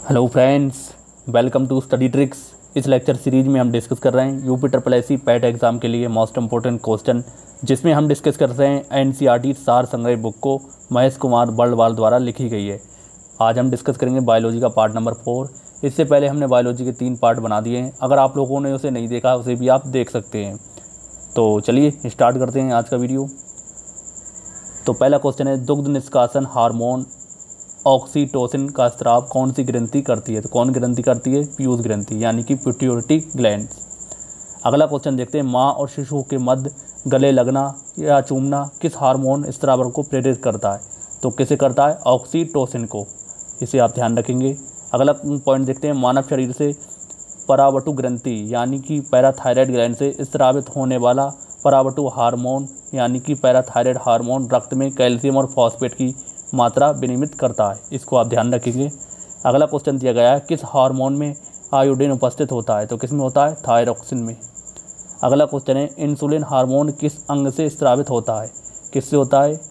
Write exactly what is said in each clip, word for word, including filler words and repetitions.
Hello friends, welcome to study tricks. इस lecture series में हम डिस्कस कर रहे हैं UP triple S C PET exam के लिए मोस्ट इंपॉर्टेंट क्वेश्चन, जिसमें हम डिस्कस कर रहे हैं एनसीईआरटी सार संग्रह बुक को महेश कुमार बर्लवाल द्वारा लिखी गई है। आज हम डिस्कस करेंगे बायोलॉजी का पार्ट नंबर फोर। इससे पहले हमने बायोलॉजी के तीन पार्ट बना दिए हैं, अगर आप लोगों ने उसे नहीं देखा उसे भी आप देख सकते हैं। तो चलिए स्टार्ट करते हैं आज का वीडियो। तो पहला क्वेश्चन है, दुग्ध निष्कासन हार्मोन ऑक्सीटोसिन का स्राव कौन सी ग्रंथि करती है? तो कौन ग्रंथि करती है? पीयूष ग्रंथि, यानी कि पिट्यूटरी ग्लैंड। अगला क्वेश्चन देखते हैं, माँ और शिशु के मध्य गले लगना या चूमना किस हार्मोन स्राव को प्रेरित करता है? तो किसे करता है? ऑक्सीटोसिन को। इसे आप ध्यान रखेंगे। अगला पॉइंट देखते हैं, मानव शरीर से परावटु ग्रंथि यानी कि पैराथायराइड ग्लैंड से स्रावित होने वाला परावटु हार्मोन यानी कि पैराथायराइड हार्मोन रक्त में कैल्शियम और फॉस्फेट की मात्रा विनियमित करता है। इसको आप ध्यान रखेंगे। अगला क्वेश्चन दिया गया है, किस हार्मोन में आयोडीन उपस्थित होता है? तो किस में होता है? थायरॉक्सिन में। अगला क्वेश्चन है, इंसुलिन हार्मोन किस अंग से स्रावित होता है? किससे होता है?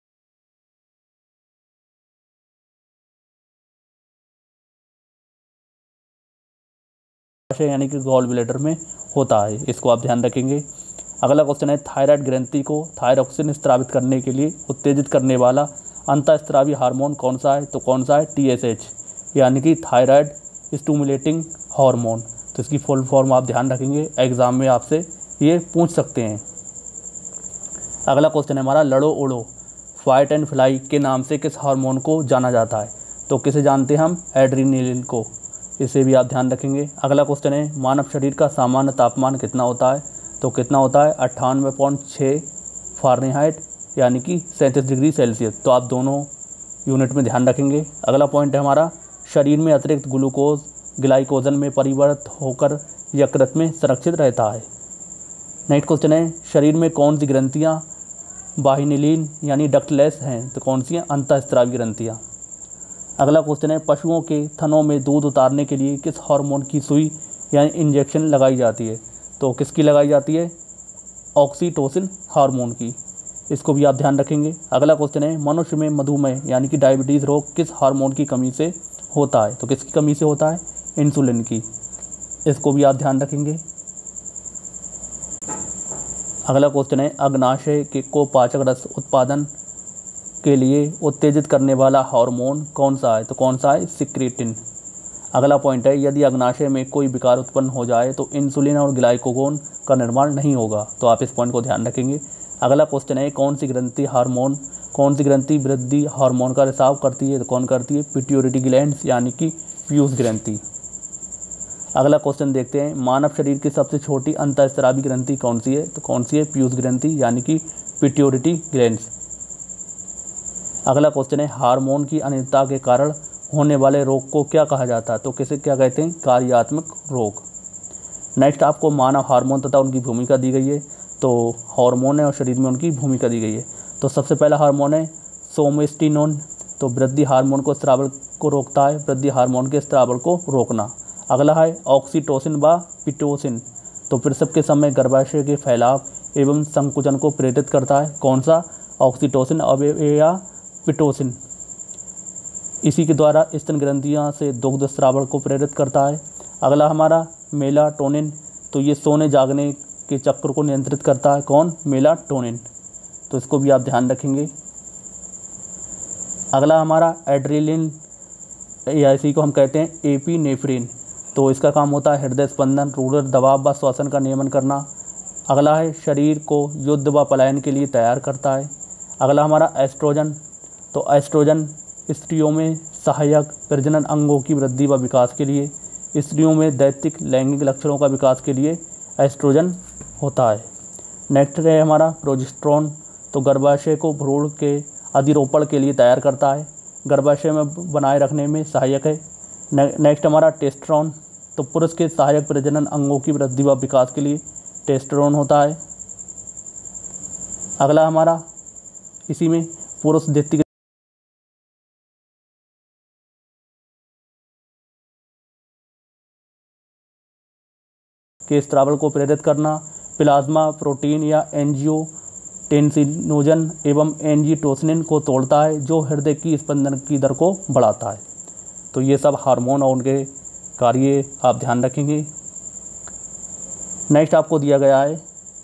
यानी कि गॉल ब्लैडर में होता है। इसको आप ध्यान रखेंगे। अगला क्वेश्चन है, थायराइड ग्रंथि को थायरॉक्सिन स्रावित करने के लिए उत्तेजित करने वाला अंतःस्रावी हार्मोन कौन सा है? तो कौन सा है? टी एस एच यानी कि थायराइड स्टिमुलेटिंग हार्मोन। तो इसकी फुल फॉर्म आप ध्यान रखेंगे, एग्जाम में आपसे ये पूछ सकते हैं। अगला क्वेश्चन है हमारा, लड़ो उड़ो फाइट एंड फ्लाई के नाम से किस हार्मोन को जाना जाता है? तो किसे जानते हैं हम? एड्रेनलिन को। इसे भी आप ध्यान रखेंगे। अगला क्वेश्चन है, मानव शरीर का सामान्य तापमान कितना होता है? तो कितना होता है? अट्ठानवे पॉइंट छः फारेनहाइट यानी कि सैंतीस डिग्री सेल्सियस। तो आप दोनों यूनिट में ध्यान रखेंगे। अगला पॉइंट है हमारा, शरीर में अतिरिक्त ग्लूकोज ग्लाइकोजन में परिवर्तित होकर यकृत में संरक्षित रहता है। नेक्स्ट क्वेश्चन है, शरीर में कौन सी ग्रंथियाँ वाहिनीलीन यानी डक्टलेस हैं? तो कौन सी हैं? अंतःस्रावी ग्रंथियाँ। अगला क्वेश्चन है, पशुओं के थनों में दूध उतारने के लिए किस हार्मोन की सुई यानी इंजेक्शन लगाई जाती है? तो किसकी लगाई जाती है? ऑक्सीटोसिन हार्मोन की। इसको भी आप ध्यान रखेंगे। अगला क्वेश्चन है, मनुष्य में मधुमेह यानी कि डायबिटीज़ रोग किस हार्मोन की कमी से होता है? तो किसकी कमी से होता है? इंसुलिन की। इसको भी आप ध्यान रखेंगे। अगला क्वेश्चन है, अग्नाशय के को पाचक रस उत्पादन के लिए उत्तेजित करने वाला हार्मोन कौन सा है? तो कौन सा है? सिक्रेटिन। अगला पॉइंट है, यदि अग्नाशय में कोई विकार उत्पन्न हो जाए तो इंसुलिन और ग्लाइकोगोन का निर्माण नहीं होगा। तो आप इस पॉइंट को ध्यान रखेंगे। अगला क्वेश्चन है, कौन सी ग्रंथि हार्मोन कौन सी ग्रंथि वृद्धि हार्मोन का रिसाव करती है? तो कौन करती है? पिट्यूटरी ग्लैंड यानी कि पीयूष ग्रंथि। अगला क्वेश्चन देखते हैं, मानव शरीर की सबसे छोटी अंतःस्रावी ग्रंथि कौन सी है? तो कौन सी है? पीयूष ग्रंथि यानी कि पिट्यूटरी ग्लैंड। अगला क्वेश्चन है, हार्मोन की अनियमितता के कारण होने वाले रोग को क्या कहा जाता है? तो किसे क्या कहते हैं? कार्यात्मक रोग। नेक्स्ट आपको मानव हार्मोन तथा उनकी भूमिका दी गई है। तो हार्मोन है और शरीर में उनकी भूमिका दी गई है। तो सबसे पहला हार्मोन है सोमेस्टिनोन। तो वृद्धि हार्मोन को स्राव को रोकता है, वृद्धि हार्मोन के स्राव को रोकना। अगला है ऑक्सीटोसिन व पिटोसिन। तो प्रसव के समय गर्भाशय के फैलाव एवं संकुचन को प्रेरित करता है। कौन सा? ऑक्सीटोसिन या पिटोसिन। इसी के द्वारा स्तन ग्रंथियाँ से दुग्ध स्राव को प्रेरित करता है। अगला हमारा मेलाटोनिन। तो ये सोने जागने के चक्र को नियंत्रित करता है। कौन? मेलाटोनिन। तो इसको भी आप ध्यान रखेंगे। अगला हमारा एड्रेनलिन या इसी को हम कहते हैं एपिनेफ्रिन। तो इसका काम होता है हृदय स्पंदन, रुधिर दबाव व श्वसन का नियमन करना। अगला है शरीर को युद्ध व पलायन के लिए तैयार करता है। अगला हमारा एस्ट्रोजन। तो एस्ट्रोजन स्त्रियों में सहायक प्रजनन अंगों की वृद्धि व विकास के लिए, स्त्रियों में दैत्तिक लैंगिक लक्षणों का विकास के लिए एस्ट्रोजन होता है। नेक्स्ट है हमारा प्रोजेस्टेरोन। तो गर्भाशय को भ्रूण के अधिरोपण के लिए तैयार करता है, गर्भाशय में बनाए रखने में सहायक है। नेक्स्ट हमारा टेस्टोस्टेरोन। तो पुरुष के सहायक प्रजनन अंगों की वृद्धि व विकास के लिए टेस्टोस्टेरोन होता है। अगला हमारा इसी में पुरुष दैत्तिक के स्राव को प्रेरित करना, प्लाज्मा प्रोटीन या एंजियोटेंसिनोजन एवं एंजियोटेंसिन को तोड़ता है जो हृदय की स्पंदन की दर को बढ़ाता है। तो ये सब हार्मोन और उनके कार्य आप ध्यान रखेंगे। नेक्स्ट आपको दिया गया है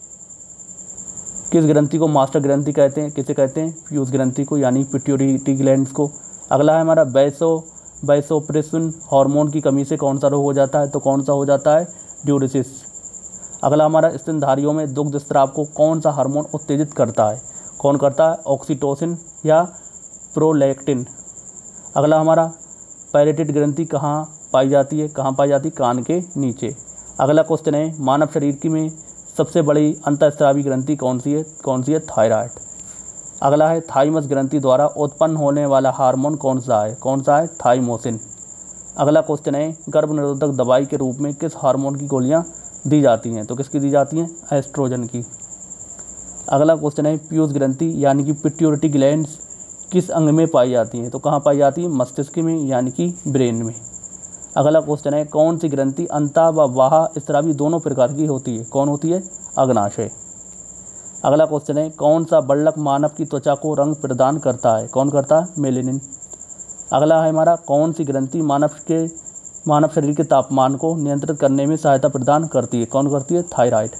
किस ग्रंथि को मास्टर ग्रंथि कहते हैं, किसे कहते हैं, पीयूष ग्रंथि को यानी पिट्यूटरी ग्लैंड्स को। अगला है हमारा वैसो वैसोप्रेसिन हार्मोन की कमी से कौन सा रोग हो जाता है, तो कौन सा हो जाता है, ड्यूरिसिस। अगला हमारा स्तनधारियों में दुग्ध स्राव को कौन सा हार्मोन उत्तेजित करता है, कौन करता है, ऑक्सीटोसिन या प्रोलैक्टिन। अगला हमारा पैरेटिड ग्रंथि कहाँ पाई जाती है, कहाँ पाई जाती है, कान के नीचे। अगला क्वेश्चन है मानव शरीर की में सबसे बड़ी अंतःस्रावी ग्रंथि कौन सी है, कौन सी है, थायराइड। अगला है थाइमस ग्रंथि द्वारा उत्पन्न होने वाला हार्मोन कौन सा है, कौन सा है, थाइमोसिन। अगला क्वेश्चन है गर्भ निरोधक दवाई के रूप में किस हार्मोन की गोलियां दी जाती हैं, तो किसकी दी जाती हैं, एस्ट्रोजन की। अगला क्वेश्चन है पीयूष ग्रंथि यानी कि पिट्यूटरी ग्लैंड्स किस अंग में पाई जाती हैं, तो कहाँ पाई जाती है, मस्तिष्क में यानी कि ब्रेन में। अगला क्वेश्चन है कौन सी ग्रंथि अंतः व बाह्य स्रावी दोनों प्रकार की होती है, कौन होती है, अग्नाशय। अगला क्वेश्चन है कौन सा बल्लक मानव की त्वचा को रंग प्रदान करता है, कौन करता है, मेलेनिन। अगला है हमारा कौन सी ग्रंथि मानव के मानव शरीर के तापमान को नियंत्रित करने में सहायता प्रदान करती है, कौन करती है, थायराइड।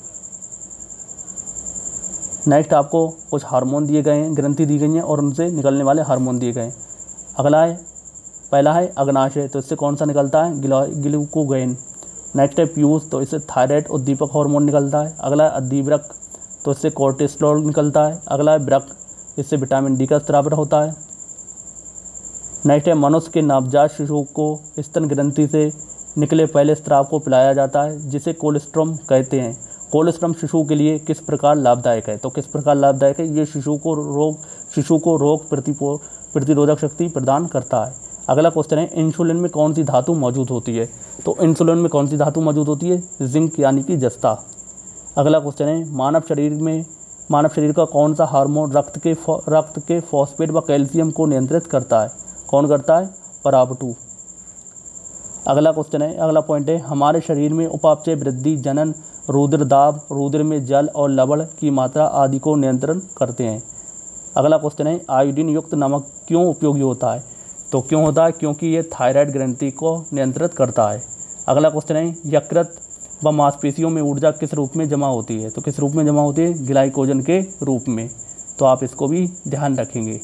नेक्स्ट आपको कुछ हार्मोन दिए गए हैं, ग्रंथि दी गई हैं और उनसे निकलने वाले हार्मोन दिए गए हैं। अगला है पहला है अग्नाशय, तो इससे कौन सा निकलता है, ग्लूकोगेन। नेक्स्ट है पीयूष, तो इससे थायराइड उद्दीपक हार्मोन निकलता है। अगला है अधिवृक्क, तो इससे कोर्टिसोल निकलता है। अगला है वृक्क, इससे विटामिन डी का स्राव होता है। नेक्स्ट है मनुष्य के नवजात शिशु को स्तन ग्रंथि से निकले पहले स्राव को पिलाया जाता है जिसे कोलेस्ट्रम कहते हैं। कोलेस्ट्रम शिशु के लिए किस प्रकार लाभदायक है, तो किस प्रकार लाभदायक है, ये शिशु को रोग शिशु को रोग प्रतिपो प्रतिरोधक शक्ति प्रदान करता है। अगला क्वेश्चन है इंसुलिन में कौन सी धातु मौजूद होती है, तो इंसुलिन में कौन सी धातु मौजूद होती है, जिंक यानी कि जस्ता। अगला क्वेश्चन है मानव शरीर में मानव शरीर का कौन सा हार्मोन रक्त के रक्त के फॉस्फेट व कैल्शियम को नियंत्रित करता है, कौन करता है, पराबटू। अगला क्वेश्चन है अगला पॉइंट है हमारे शरीर में उपापचय वृद्धि, जनन, रुधिर दाब, रुधिर में जल और लवण की मात्रा आदि को नियंत्रण करते हैं। अगला क्वेश्चन है आयोडीन युक्त नमक क्यों उपयोगी होता है, तो क्यों होता है, क्योंकि ये थायराइड ग्रंथि को नियंत्रित करता है। अगला क्वेश्चन है यकृत व मांसपेशियों में ऊर्जा किस रूप में जमा होती है, तो किस रूप में जमा होती है, ग्लाइकोजन के रूप में। तो आप इसको भी ध्यान रखेंगे।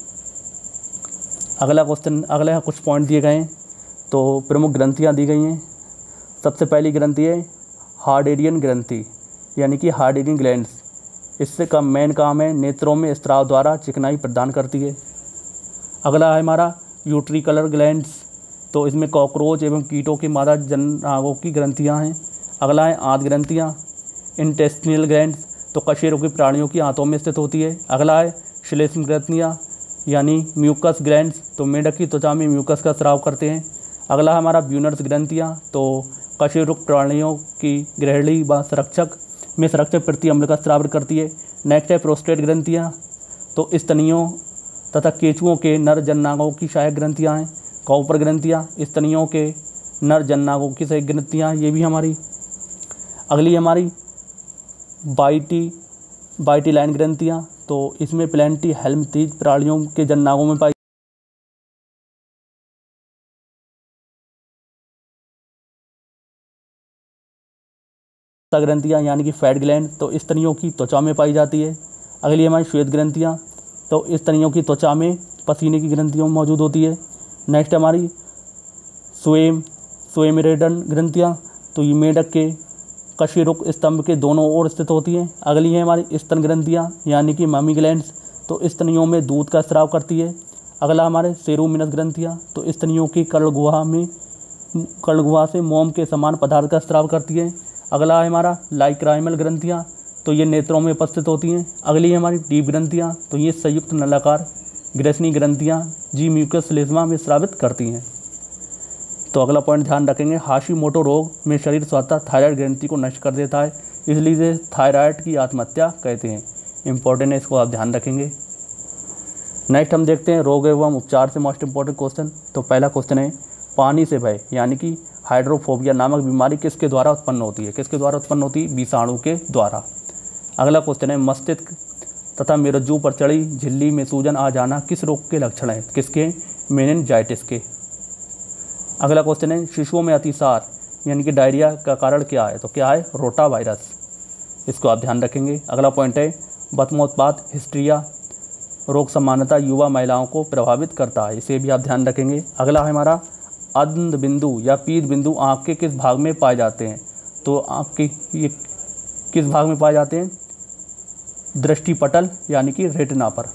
अगला क्वेश्चन अगला कुछ पॉइंट दिए गए हैं, तो प्रमुख ग्रंथियाँ दी गई हैं। सबसे पहली ग्रंथि है हार्डेरियन ग्रंथि यानी कि हार्डेरियन ग्लैंड्स। इससे का मेन काम है नेत्रों में स्राव द्वारा चिकनाई प्रदान करती है। अगला है हमारा यूट्रिकुलर ग्लैंड्स, तो इसमें कॉकरोच एवं कीटों के मादा जननांगों की ग्रंथियां हैं। अगला है आंत ग्रंथियां, इंटेस्टिनल ग्लैंड्स, तो कशेरुकी प्राणियों की आंतों में स्थित होती है। अगला है श्लेष्म ग्रंथियां यानी म्यूकस ग्लैंड्स, तो मेढक की त्वचा में म्यूकस का स्राव करते हैं। अगला है हमारा ब्यूनर्स ग्रंथियां, तो कशेरुक प्राणियों की ग्रहणी व संरक्षक में संरक्षक प्रति अम्ल का स्राव करती है। नेक्स्ट है प्रोस्टेट ग्रंथियाँ, तो स्तनियों तथा केंचुओं के नर जननांगों की सहायक ग्रंथियाँ हैं। कॉपर ग्रंथियाँ, स्तनियों के नर जननांगों की सहायक ग्रंथियाँ, ये भी हमारी। अगली हमारी बाइटी बाइटीलाइन ग्रंथियाँ, तो इसमें प्लेंटी हेल्मथीज प्राणियों के जननांगों में पाई ग्रंथियाँ यानी कि फैट ग्लैंड, तो स्तनियों की त्वचा में पाई जाती है। अगली हमारी श्वेत ग्रंथियाँ, तो स्तनियों की त्वचा में पसीने की ग्रंथियों मौजूद होती है। नेक्स्ट हमारी स्वेम स्वेमेरेडन ग्रंथियाँ, तो ये मेढक के कशेरुक स्तंभ के दोनों ओर स्थित होती हैं। अगली है हमारी स्तन ग्रंथियाँ यानी कि ममी ग्लैंड्स, तो स्तनियों में दूध का स्राव करती है। अगला हमारे सेरुमिनस ग्रंथियाँ, तो स्तनियों की कर्णगुहा में कर्णगुहा से मोम के समान पदार्थ का स्राव करती है। अगला है हमारा लाइक्राइमल ग्रंथियाँ, तो ये नेत्रों में उपस्थित होती हैं। अगली है हमारी डीप ग्रंथियाँ, तो ये संयुक्त नलाकार ग्रेसनी ग्रंथियाँ जी म्यूकस स्लेस्मा में स्रावित करती हैं। तो अगला पॉइंट ध्यान रखेंगे, हाशिमोटो रोग में शरीर स्वतः थायराइड ग्रंथि को नष्ट कर देता है, इसलिए इसे थायराइड की आत्महत्या कहते हैं। इंपॉर्टेंट है, इसको आप ध्यान रखेंगे। नेक्स्ट हम देखते हैं रोग एवं उपचार से मोस्ट इंपॉर्टेंट क्वेश्चन। तो पहला क्वेश्चन है पानी से भय यानी कि हाइड्रोफोबिया नामक बीमारी किसके द्वारा उत्पन्न होती है, किसके द्वारा उत्पन्न होती है, विषाणु के द्वारा। अगला क्वेश्चन है मस्तिष्क तथा मेरुज्जू पर चढ़ी झिल्ली में सूजन आ जाना किस रोग के लक्षण है, किसके, मेनिनजाइटिस के। अगला क्वेश्चन है शिशुओं में अतिसार यानी कि डायरिया का कारण क्या है, तो क्या है रोटा वायरस, इसको आप ध्यान रखेंगे। अगला पॉइंट है बदमोत्पात हिस्ट्रिया रोग सामान्यतः युवा महिलाओं को प्रभावित करता है, इसे भी आप ध्यान रखेंगे। अगला है हमारा अंध बिंदु या पीत बिंदु आँख के किस भाग में पाए जाते हैं, तो आँख के ये किस भाग में पाए जाते हैं, दृष्टिपटल यानी कि रेटिना पर।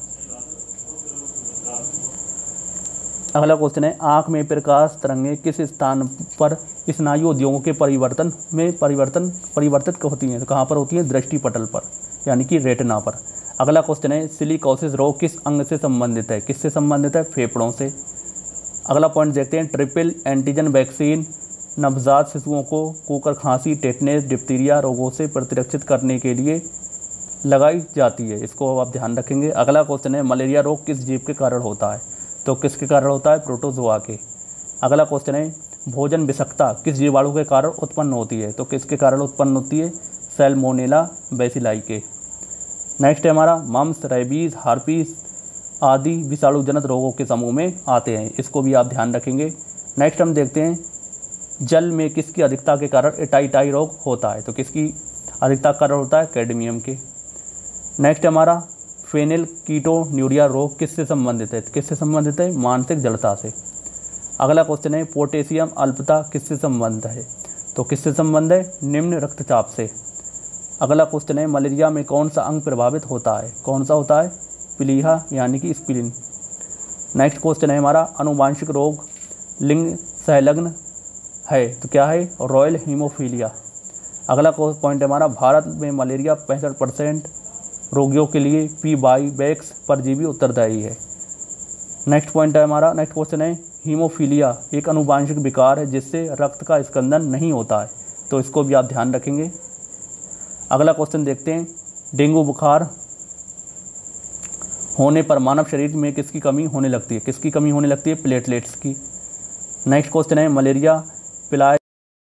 अगला क्वेश्चन है आँख में प्रकाश तरंगें किस स्थान पर स्नायु उद्योगों के परिवर्तन में परिवर्तन परिवर्तित होती हैं, तो कहाँ पर होती हैं, दृष्टिपटल पर यानी कि रेटिना पर। अगला क्वेश्चन है सिलिकोसिस रोग किस अंग से संबंधित है, किससे संबंधित है, फेफड़ों से। अगला पॉइंट देखते हैं ट्रिपल एंटीजन वैक्सीन नवजात शिशुओं को कुकर खांसी टेटनेस डिप्थीरिया रोगों से प्रतिरक्षित करने के लिए लगाई जाती है, इसको आप ध्यान रखेंगे। अगला क्वेश्चन है मलेरिया रोग किस जीव के कारण होता है, तो किसके कारण होता है, प्रोटोजोआ के। अगला क्वेश्चन है भोजन विषाक्तता किस जीवाणु के कारण उत्पन्न होती है, तो किसके कारण उत्पन्न होती है, सैल्मोनेला बैसिलाई के। नेक्स्ट है हमारा मम्स रेबीज हार्पीस आदि विषाणु जनित रोगों के समूह में आते हैं, इसको भी आप ध्यान रखेंगे। नेक्स्ट हम देखते हैं जल में किसकी अधिकता के कारण एटाइटाई रोग होता है, तो किसकी अधिकता का कारण होता है, कैडमियम के। नेक्स्ट हमारा फेनिल कीटोन्यूरिया रोग किससे संबंधित है, किससे संबंधित है, मानसिक जड़ता से। अगला क्वेश्चन है पोटेशियम अल्पता किससे संबंध है, तो किससे संबंध है, निम्न रक्तचाप से। अगला क्वेश्चन है मलेरिया में कौन सा अंग प्रभावित होता है, कौन सा होता है, प्लीहा यानी कि स्प्लीन। नेक्स्ट क्वेश्चन है हमारा अनुवांशिक रोग लिंग संलग्न है, तो क्या है, रॉयल हीमोफीलिया। अगला पॉइंट है हमारा भारत में मलेरिया पैंसठ परसेंट रोगियों के लिए पी बाई बैक्स परजीवी उत्तरदायी है। नेक्स्ट पॉइंट है हमारा नेक्स्ट क्वेश्चन है हीमोफीलिया एक अनुवांशिक विकार है जिससे रक्त का स्कंदन नहीं होता है, तो इसको भी आप ध्यान रखेंगे। अगला क्वेश्चन देखते हैं डेंगू बुखार होने पर मानव शरीर में किसकी कमी होने लगती है, किसकी कमी होने लगती है, प्लेटलेट्स की। नेक्स्ट क्वेश्चन है मलेरिया पिलाए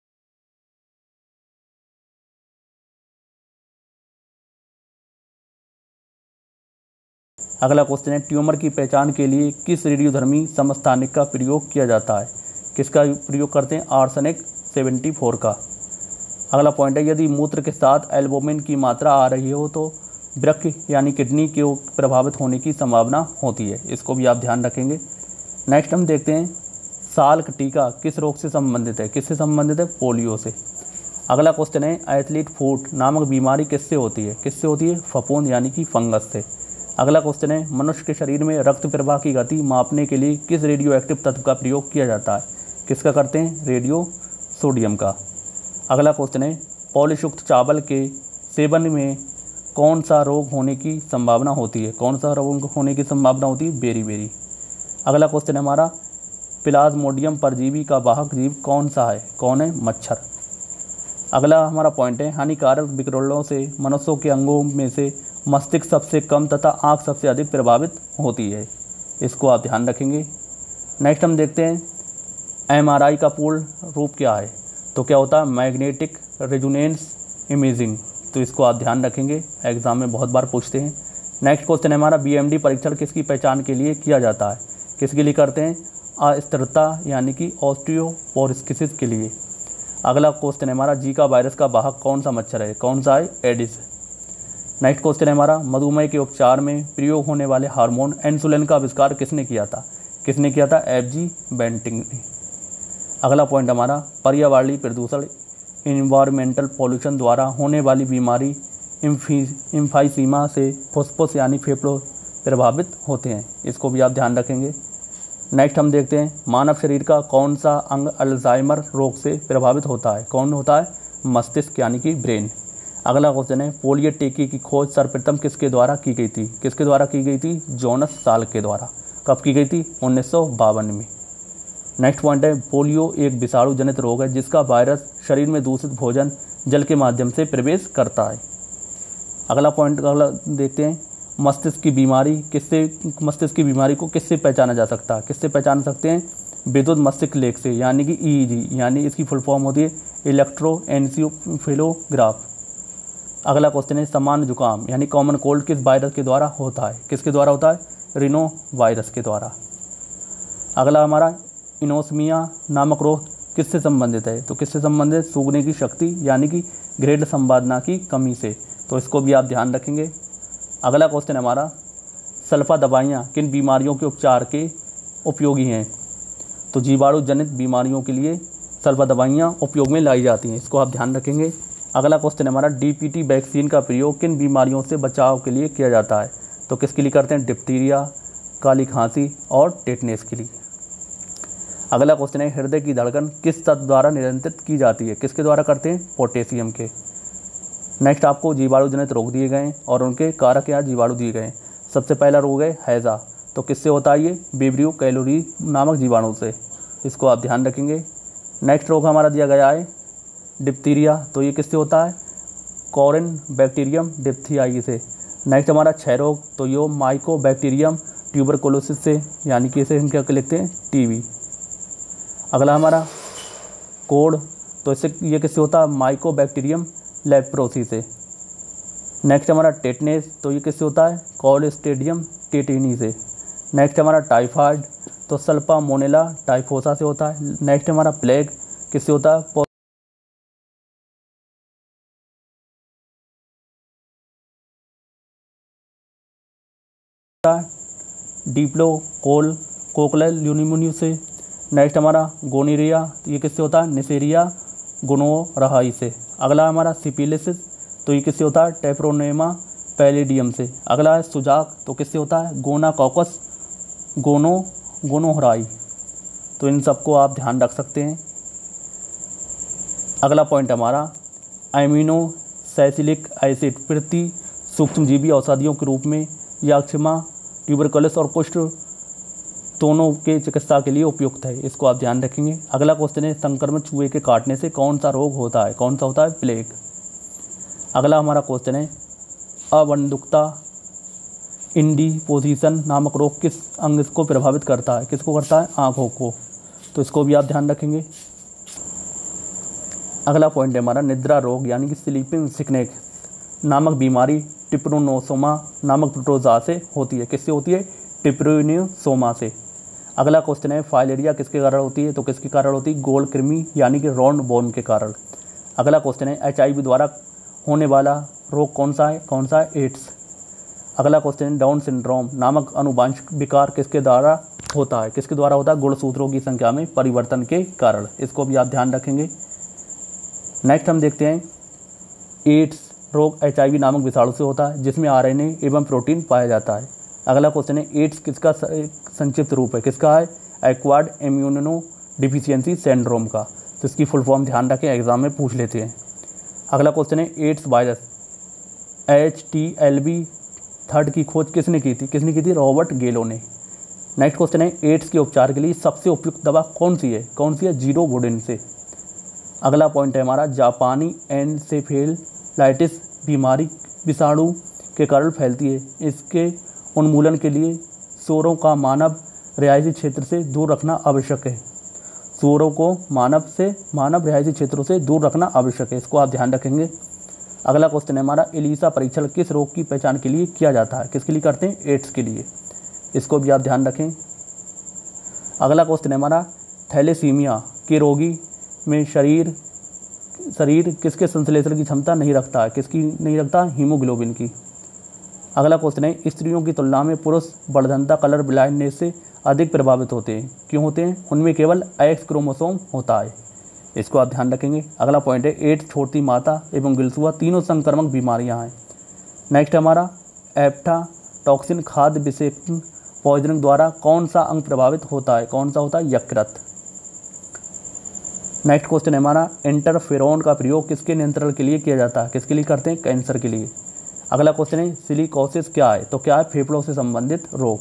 अगला क्वेश्चन है ट्यूमर की पहचान के लिए किस रेडियोधर्मी समस्थानिक का प्रयोग किया जाता है, किसका प्रयोग करते हैं, आर्सेनिक चौहत्तर का। अगला पॉइंट है यदि मूत्र के साथ एल्बुमिन की मात्रा आ रही हो तो वृक्क यानी किडनी के प्रभावित होने की संभावना होती है, इसको भी आप ध्यान रखेंगे। नेक्स्ट हम देखते हैं साल्क टीका किस रोग से संबंधित है, किससे संबंधित है, पोलियो से। अगला क्वेश्चन है एथलीट फुट नामक बीमारी किससे होती है, किससे होती है, फफूंद यानी कि फंगस से। अगला क्वेश्चन है मनुष्य के शरीर में रक्त प्रवाह की गति मापने के लिए किस रेडियो एक्टिव तत्व का प्रयोग किया जाता है, किसका करते हैं, रेडियो सोडियम का। अगला क्वेश्चन है पॉलिशयुक्त चावल के सेवन में कौन सा रोग होने की संभावना होती है, कौन सा रोग होने की संभावना होती है, बेरी बेरी। अगला क्वेश्चन है हमारा प्लाज्मोडियम परजीवी का वाहक जीव कौन सा है, कौन है, मच्छर। अगला हमारा पॉइंट है हानिकारक विकिरणों से मनुष्यों के अंगों में से मस्तिष्क सबसे कम तथा आँख सबसे अधिक प्रभावित होती है, इसको आप ध्यान रखेंगे। नेक्स्ट हम देखते हैं एमआरआई का पूर्ण रूप क्या है, तो क्या होता है, मैग्नेटिक रेजोनेंस इमेजिंग, तो इसको आप ध्यान रखेंगे, एग्जाम में बहुत बार पूछते हैं। नेक्स्ट क्वेश्चन है हमारा बीएमडी परीक्षण किसकी पहचान के लिए किया जाता है, किसके लिए करते हैं, अस्थिरता यानी कि ऑस्टियोपोरोसिस के लिए। अगला क्वेश्चन है हमारा जीका वायरस का वाहक कौन सा मच्छर है, कौन सा है, एडिस। नेक्स्ट क्वेश्चन है हमारा मधुमेह के उपचार में प्रयोग होने वाले हार्मोन इंसुलिन का आविष्कार किसने किया था, किसने किया था, एफ जी बेंटिंग ने। अगला पॉइंट हमारा पर्यावरणीय प्रदूषण इन्वायरमेंटल पॉल्यूशन द्वारा होने वाली बीमारी इम्फाइसीमा से फुस्फुस यानी फेफड़ों प्रभावित होते हैं, इसको भी आप ध्यान रखेंगे। नेक्स्ट हम देखते हैं मानव शरीर का कौन सा अंग अल्जाइमर रोग से प्रभावित होता है, कौन होता है, मस्तिष्क यानी कि ब्रेन। अगला क्वेश्चन है पोलियो टीके की खोज सर्वप्रथम किसके द्वारा की गई थी, किसके द्वारा की गई थी, जोनस साल्क के द्वारा। कब की गई थी, उन्नीस सौ बावन में। नेक्स्ट पॉइंट है पोलियो एक विषाणु जनित रोग है जिसका वायरस शरीर में दूषित भोजन जल के माध्यम से प्रवेश करता है। अगला पॉइंट अगला देखते हैं मस्तिष्क की बीमारी किससे मस्तिष्क की बीमारी को किससे पहचाना जा सकता है, किससे पहचान सकते हैं, विद्युत मस्तिष्क लेख से यानी कि ईईजी, यानी इसकी फुल फॉर्म होती है इलेक्ट्रोएन्सेफेलोग्राफ। अगला क्वेश्चन है सामान्य जुकाम यानी कॉमन कोल्ड किस वायरस के द्वारा होता है, किसके द्वारा होता है, रिनो वायरस के द्वारा। अगला हमारा इनोस्मिया नामक रोग किससे संबंधित है? तो किससे संबंधित? सूंघने की शक्ति यानी कि ग्रेड संवेदना की कमी से। तो इसको भी आप ध्यान रखेंगे। अगला क्वेश्चन हमारा, सल्फा दवाइयाँ किन बीमारियों के उपचार के उपयोगी हैं? तो जीवाणु जनित बीमारियों के लिए सल्फा दवाइयाँ उपयोग में लाई जाती हैं, इसको आप ध्यान रखेंगे। अगला क्वेश्चन हमारा, डीपीटी वैक्सीन का प्रयोग किन बीमारियों से बचाव के लिए किया जाता है? तो किसके लिए करते हैं? डिप्टीरिया, काली खांसी और टेटनेस के लिए। अगला क्वेश्चन है, हृदय की धड़कन किस तत्व द्वारा नियंत्रित की जाती है? किसके द्वारा करते हैं? पोटेशियम के। नेक्स्ट आपको जीवाणु जनित रोग दिए गए हैं और उनके कारक या जीवाणु दिए गए हैं। सबसे पहला रोग है हैजा। तो किससे होता है ये? विब्रियो कैलोरी नामक जीवाणु से, इसको आप ध्यान रखेंगे। नेक्स्ट रोग हमारा दिया गया है डिप्थीरिया। तो ये किससे होता है? कोरिन बैक्टीरियम डिप्थियाई से। नेक्स्ट हमारा क्षय रोग, तो ये माइकोबैक्टीरियम ट्यूबरकुलोसिस से, यानी कि इसे हम क्या लिखते हैं? टीबी। अगला हमारा कोड, तो इससे ये किससे होता है? माइकोबैक्टीरियम लेप्रोसी से। नेक्स्ट हमारा टेटनेस, तो ये किससे होता है? कॉलस्ट्रेडियम टेटिनी से। नेक्स्ट हमारा टाइफाइड, तो सल्फामोनेला टाइफोसा से होता है। नेक्स्ट हमारा प्लेग किससे होता है? डिप्लो कोल कोकलल न्यूमोनिया से। नेक्स्ट हमारा गोनीरिया, तो ये किससे होता है? निसेरिया गोनोरहाई से। अगला हमारा सिफिलिस, तो ये किससे होता है? टेप्रोनेमा पैलिडियम से। अगला है सुजाक, तो किससे होता है? गोनाकॉकस गोनो गोनोहराई। तो इन सबको आप ध्यान रख सकते हैं। अगला पॉइंट हमारा, एमिनो सैसिलिक एसिड प्रति सूक्ष्मजीवी औषधियों के रूप में यक्ष्मा, ट्यूबरकुलोसिस और कुष्ठ दोनों के चिकित्सा के लिए उपयुक्त है, इसको आप ध्यान रखेंगे। अगला क्वेश्चन है, संक्रमित चूहे के काटने से कौन सा रोग होता है? कौन सा होता है? प्लेग। अगला हमारा क्वेश्चन है, अबंधुकता इंडिपोजिशन नामक रोग किस अंग को प्रभावित करता है? किसको करता है? आँखों को। तो इसको भी आप ध्यान रखेंगे। अगला पॉइंट है हमारा, निद्रा रोग यानी कि स्लीपिंग सिकनेस नामक बीमारी ट्रिप्रोनोसोमा नामक प्रोटोजोआ से होती है। किससे होती है? ट्रिप्रोनोसोमा से। अगला क्वेश्चन है, फाइलेरिया किसके कारण होती है? तो किसके कारण होती है? गोल कृमि यानी कि राउंड बोन के कारण। अगला क्वेश्चन है, एच आई वी द्वारा होने वाला रोग कौन सा है? कौन सा है? एड्स। अगला क्वेश्चन है, डाउन सिंड्रोम नामक अनुवांशिक विकार किसके द्वारा होता है? किसके द्वारा होता है? गुणसूत्रों की संख्या में परिवर्तन के कारण, इसको भी आप ध्यान रखेंगे। नेक्स्ट हम देखते हैं, एड्स रोग एच आई वी नामक विषाणु से होता है जिसमें आर एन ए एवं प्रोटीन पाया जाता है। अगला क्वेश्चन है, एड्स किसका संक्षिप्त रूप है? किसका है? एक्वायर्ड इम्यूनो डिफिशियंसी सिंड्रोम का। तो इसकी फुल फॉर्म ध्यान रखें, एग्जाम में पूछ लेते हैं। अगला क्वेश्चन है, AIDS virus H T L V third की खोज किसने की थी? किसने की थी? रॉबर्ट गेलो ने। नेक्स्ट क्वेश्चन है, एड्स के उपचार के लिए सबसे उपयुक्त दवा कौन सी है? कौन सी है? जीरोवोडिन से। अगला पॉइंट है हमारा, जापानी एनसेफेलाइटिस बीमारी विषाणु के कारण फैलती है, इसके उन्मूलन के लिए सूअरों का मानव रिहायशी क्षेत्र से दूर रखना आवश्यक है। सूअरों को मानव से मानव रिहायशी क्षेत्रों से दूर रखना आवश्यक है, इसको आप ध्यान रखेंगे। अगला क्वेश्चन है हमारा, एलिसा परीक्षण किस रोग की पहचान के लिए किया जाता है? किसके लिए करते हैं? एड्स के लिए, इसको भी आप ध्यान रखें। अगला क्वेश्चन है हमारा, थैलेसीमिया के रोगी में शरीर शरीर किसके संश्लेषण की क्षमता नहीं रखता है? किसकी नहीं रखता? हीमोग्लोबिन की। अगला क्वेश्चन है, स्त्रियों की तुलना में पुरुष बढ़ंता कलर ब्लाइंडनेस से अधिक प्रभावित होते हैं, क्यों होते हैं? उनमें केवल एक्स क्रोमोसोम होता है, इसको आप ध्यान रखेंगे। अगला पॉइंट है, एड्स छोटी माता एवं गिलसुआ तीनों संक्रामक बीमारियां हैं। नेक्स्ट हमारा, एप्टा टॉक्सिन खाद्य विषेचन पॉइजनिंग द्वारा कौन सा अंग प्रभावित होता है? कौन सा होता है? यकृत। नेक्स्ट क्वेश्चन है हमारा, इंटरफेरोन का प्रयोग किसके नियंत्रण के लिए किया जाता है? किसके लिए करते हैं? कैंसर के लिए। अगला क्वेश्चन है, सिलिकोसिस क्या है? तो क्या है? फेफड़ों से संबंधित रोग।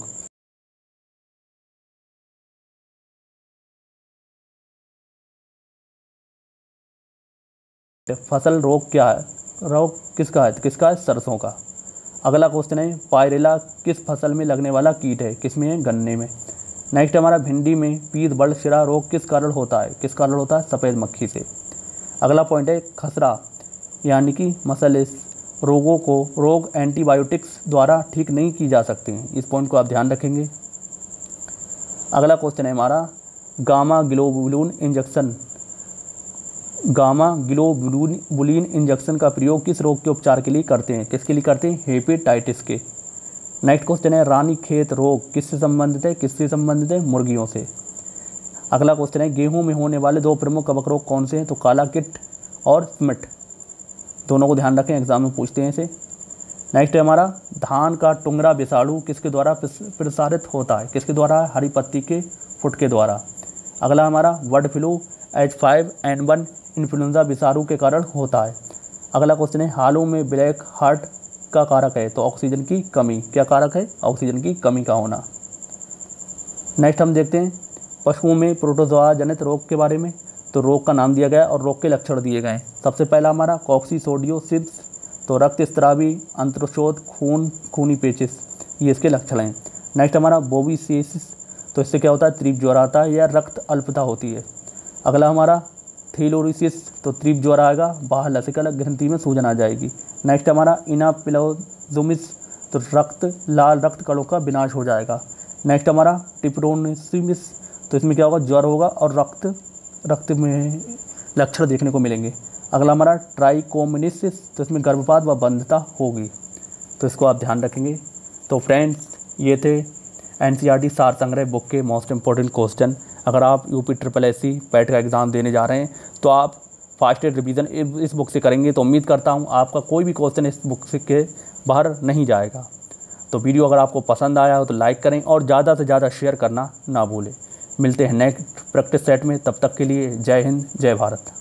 फसल रोग क्या है? रोग किसका है? किसका है? सरसों का। अगला क्वेश्चन है, पायरेला किस फसल में लगने वाला कीट है? किसमें है? गन्ने में। नेक्स्ट हमारा, भिंडी में पीत बड़ शिरा रोग किस कारण होता है? किस कारण होता है? सफ़ेद मक्खी से। अगला पॉइंट है, खसरा यानी कि मसलिस रोगों को रोग एंटीबायोटिक्स द्वारा ठीक नहीं की जा सकते हैं, इस पॉइंट को आप ध्यान रखेंगे। अगला क्वेश्चन है हमारा, gamma globulin injection gamma globulin injection का प्रयोग किस रोग के उपचार के लिए करते हैं? किसके लिए करते हैं? हेपेटाइटिस के। नेक्स्ट क्वेश्चन है रानीखेत रोग किससे संबंधित है? किससे संबंधित है? मुर्गियों से। अगला क्वेश्चन है गेहूं में होने वाले दो प्रमुख कवक रोग कौन से हैं? तो काला कीट और स्मिट, दोनों को ध्यान रखें, एग्जाम में पूछते हैं इसे। नेक्स्ट है हमारा धान का टुंगरा विषाणु किसके द्वारा प्रसारित होता है? किसके द्वारा? हरी पत्ती के फुट के द्वारा। अगला हमारा bird flu H five N one influenza विषाणु के कारण होता है। अगला क्वेश्चन है हालों में ब्लैक हार्ट का कारक है? तो ऑक्सीजन की कमी। क्या कारक है? ऑक्सीजन की कमी का होना। नेक्स्ट हम देखते हैं पशुओं में प्रोटोजोआ जनित रोग के बारे में। तो रोग का नाम दिया गया और रोग के लक्षण दिए गए। सबसे पहला हमारा कॉक्सीसोडियोसिस, तो रक्तस्रावी, अंतर्शोथ, खून, खूनी पेचिश, ये इसके लक्षण हैं। नेक्स्ट हमारा बोविसेसिस, तो इससे क्या होता है? तीव्र ज्वर आता है या रक्त अल्पता होती है। अगला हमारा थीलोरिसिस, तो तीव्र ज्वर आएगा, बाहर लसिकल ग्रंथि में सूजन आ जाएगी। नेक्स्ट हमारा इनाप्लाज्मोसिस, तो रक्त लाल रक्त कणों का विनाश हो जाएगा। नेक्स्ट हमारा टिप्रोनिसिस, तो इसमें क्या होगा? ज्वर होगा और रक्त रक्त में लक्षण देखने को मिलेंगे। अगला हमारा ट्राइकोमोनिसिस, तो इसमें गर्भपात व बंधता होगी, तो इसको आप ध्यान रखेंगे। तो फ्रेंड्स ये थे एनसीईआरटी सार संग्रह बुक के मोस्ट इंपॉर्टेंट क्वेश्चन। अगर आप UP triple S C PET का एग्ज़ाम देने जा रहे हैं तो आप फास्टेड रिवीजन इस बुक से करेंगे तो उम्मीद करता हूँ आपका कोई भी क्वेश्चन इस बुक से के बाहर नहीं जाएगा। तो वीडियो अगर आपको पसंद आया हो तो लाइक करें और ज़्यादा से ज़्यादा शेयर करना ना भूलें। मिलते हैं नेक्स्ट प्रैक्टिस सेट में, तब तक के लिए जय हिंद, जय भारत।